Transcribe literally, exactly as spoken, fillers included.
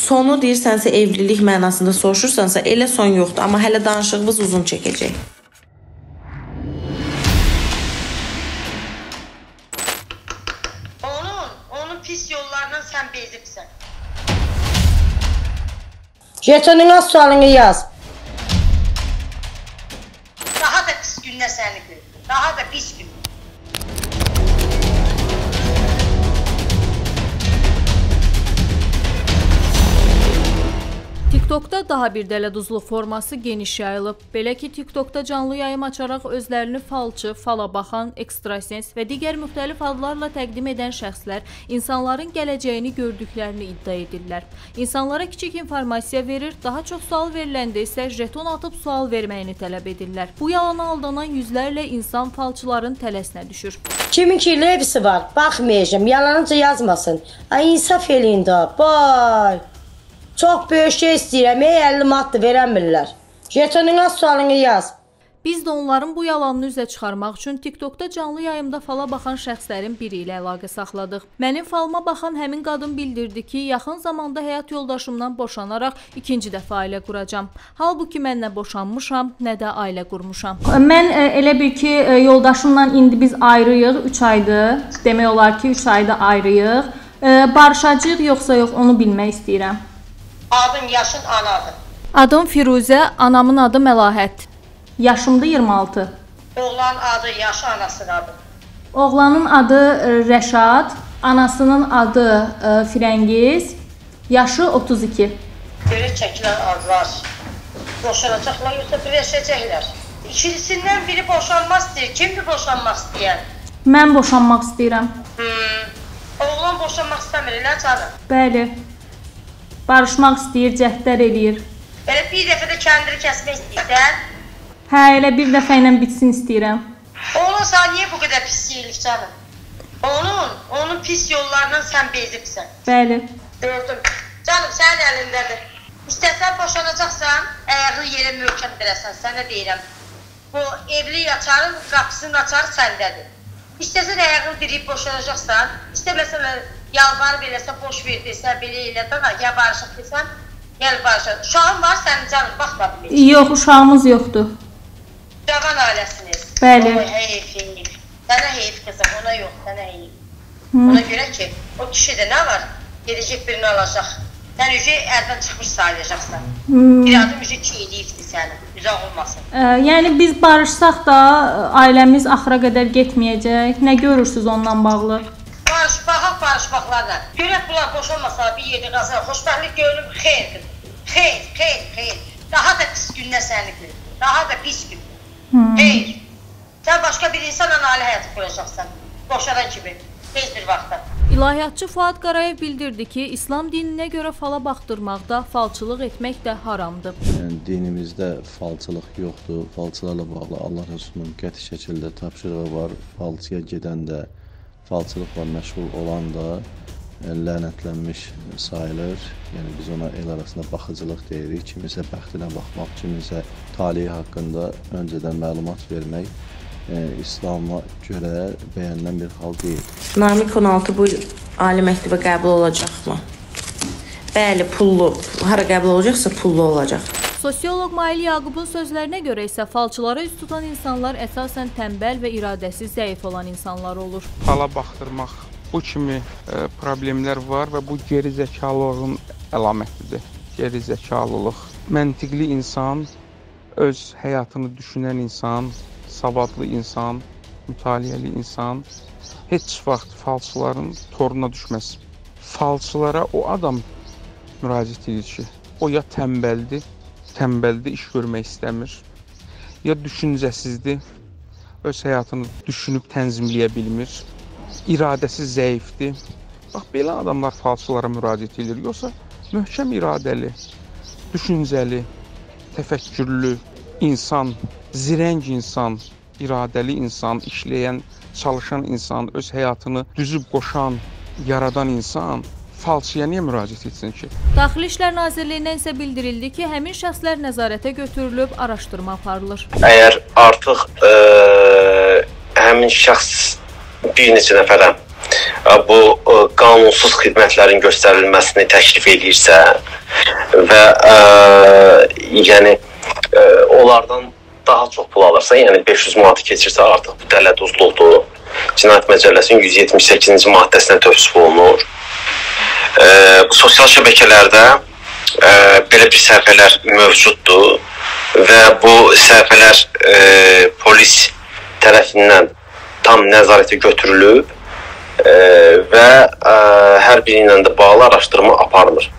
sonu deyirsənsə evlilik mənasında soruşursansa elə son yoxdur, amma hələ danışığımız uzun çəkəcək. Onun, onun pis yollarından sən bezibsən. Jetonun az sualını yaz. Daha da pis günlər səni gör. Daha da pis gün. TikTokda daha bir dələduzluq forması geniş yayılıb. Belə ki, TikTokda canlı yayım açaraq özlərini falçı, fala baxan, ekstrasens və digər müxtəlif adlarla təqdim edən şəxslər insanların gələcəyini gördüklərini iddia edirlər. İnsanlara kiçik informasiya verir, daha çox sual veriləndə isə jeton atıb sual verməyini tələb edirlər. Bu yalana aldanan yüzlərlə insan falçıların tələsinə düşür. Kimin ki hepsi var, baxmayacağım, yalanınca yazmasın. Ay insaf eləyin də, bay. Çox böyük şey istəyirəm, əlli manat verəmirlər. Jetonun az sualını yaz. Biz də onların bu yalanını üzə çıxarmaq üçün TikTokda canlı yayımda fala baxan şəxslərin biri ilə əlaqə saxladıq. Mənim falıma baxan həmin qadın bildirdi ki, yaxın zamanda həyat yoldaşımdan boşanaraq ikinci dəfə ailə quracam. Halbuki mən nə boşanmışam, nə də ailə qurmuşam. Mən e, elə bil ki, e, yoldaşımla indi biz ayrıyıq, üç aydır. Demək olar ki, üç ayda ayrıyıq. E, barışacağıq yoxsa yox, onu bilmək istəyirəm. Adın, yaşın, anadır. Adım Firuzə, anamın adı Məlahət. Yaşımda iyirmi altı. Oğlan adı, yaşı, anasının adı. Oğlanın adı Rəşad, anasının adı e, Firəngiz, yaşı otuz iki. Belə çəkilən adlar boşanacaqlar yoxsa birləşəcəklər. İkilisindən biri boşanmaq istəyir. Kimdir boşanmaq istəyən? Mən boşanmaq istəyirəm. Hmm. Oğlan boşanmaq istəmir, elə canım? Bəli. Barışmaq istəyir, cəhdlər eləyir. Elə bir dəfə də kəndiri kəsmək istəyirsən? Hə, elə bir dəfə ilə bitsin istəyirəm. Oğlun sən niyə bu qədər pis yeyilik canım? Onun, onun pis yollarından sən bezibsən. Bəli. Gördüm. Canım, sənin əlindədir. İstəsən boşanacaqsan, ayağını yerə möhkəm verəsən, sənə deyirəm. Bu evlilik açarın, qapısının açarı səndədir. İstəsən ayağını diriyib boşanacaqsan, istəməsən yalvarıb eləsə, boş ver desən, belə elədən, ya barışıq desən, gəl barışıq. Uşağın var sənin canım, baxma bilir. Yox, uşağımız yoxdur. Cavan ailəsiniz. Bəli. O, heyif, heyif. Sənə heyif qızım, ona yox, sənə heyif. Hmm. Ona görə ki, o kişidə nə var? Gedəcək birini alacaq. Sən ücə əldən çıxmış sayılacaqsan. Hmm. Bir adım ücə ki, eləyifdir səni, üzaq olmasın. Ə, yəni biz barışsaq da ailəmiz axıra qədər getməyəcək. Nə görürsünüz ondan bağlı? Barış, baxaq barışmaqlarla. Görək bunlar boşanmasa bir yerdə qalsa, xoşbəxtlik görünüm, xeyr qızım. Xeyr, xeyr, xeyr. Daha da pis günlər səni görür. Daha da pis gün. Hmm. Xeyr. Sən başqa bir insanla ailə həyatı quracaqsan. Boşanan kimi. Tez bir vaxtda. İlahiyyatçı Fuad Qarayev bildirdi ki, İslam dininə görə fala baxdırmaqda, falçılıq etmək də haramdır. Yəni, dinimizdə falçılıq yoxdur. Falçılarla bağlı Allah Rəsulunun qəti şəkildə tapşırığı var. Falçıya gedən də, falçılıqla məşğul olan da lənətlənmiş sayılır. Yəni, biz ona el arasında baxıcılıq deyirik. Kimisə bəxtinə baxmaq, kimisə talihi haqqında öncədən məlumat vermək e, İslam'a görə bəyənilən bir hal deyil. Namiq on altı bu ali məktəbə qəbul olacaqmı? Bəli, pullu. Hara qəbul olacaqsa pullu olacaq. Sosioloq Mail Yaqubun sözlərinə görə isə falçılara üst tutan insanlar əsasən tənbəl və iradəsi zəif olan insanlar olur. Fala baxdırmaq, bu kimi e, problemlər var və bu geri zəkalılığın əlamətidir. Geri zəkalılıq. Məntiqli insan, öz həyatını düşünən insan, savadlı insan, mütaliəli insan heç vaxt falçıların toruna düşməz. Falçılara o adam müraciət edir ki, o ya tənbəldir, tənbəldir, iş görmək istəmir, ya düşüncəsizdir, öz həyatını düşünüb tənzimləyə bilmir, iradəsi zəifdir. Bax, belə adamlar falçılara müraciət edir. Yoxsa möhkəm iradəli, düşüncəli, təfəkkürlü insan, zirəng insan, iradəli insan, işləyən, çalışan insan, öz həyatını düzüb qoşan, yaradan insan falçıya niyə müraciət etsin ki? Daxili İşlər Nazirliyindən isə bildirildi ki, həmin şəxslər nəzarətə götürülüb, araşdırma aparılır. Əgər artıq ə, həmin şəxs bir neçə nəfərə bu qanunsuz xidmətlərin göstərilməsini təklif edirsə və ə, yəni ə, onlardan daha çox pul alırsa, yəni beş yüz manatı keçirsə artıq bu dələduzluqdur. Cinayət Məcəlləsinin yüz yetmiş səkkizinci maddəsinə tövsif olunur. Ə, bu sosial şəbəkələrdə ə, belə bir səhifələr mövcuddur və bu səhifələr ə, polis tərəfindən tam nəzarətə götürülüb ə, və ə, hər biri ilə də bağlı araşdırma aparılır.